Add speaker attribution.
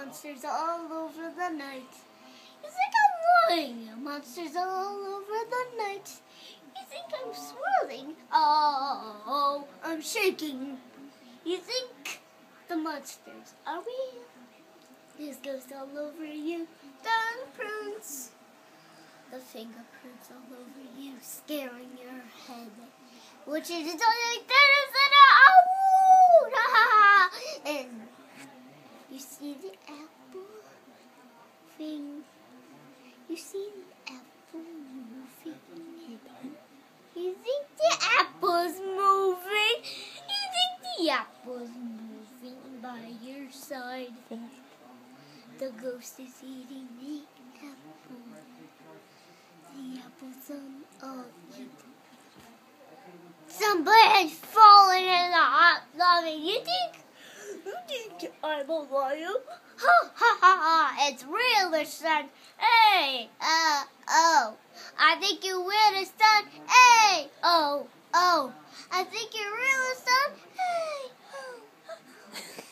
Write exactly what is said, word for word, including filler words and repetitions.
Speaker 1: monsters all over the night. You think I'm lying? Monsters all over the night. You think I'm swirling? Oh, I'm shaking. You think the monsters are real? There's ghosts all over you. Thumbprints. The fingerprints all over you, scaring your head. Which is like this and and you see the apple thing. You see the apple moving. You think the apple's moving. You think the apple's moving by your side. The ghost is eating the apple. The apple's on all eaten. Somebody's falling in the hot lava. You think? You think I'm a liar? Ha ha ha ha! It's real this time. Hey, uh, oh. I think you will this time. Hey, oh, oh. I think you're real this time. Hey, oh.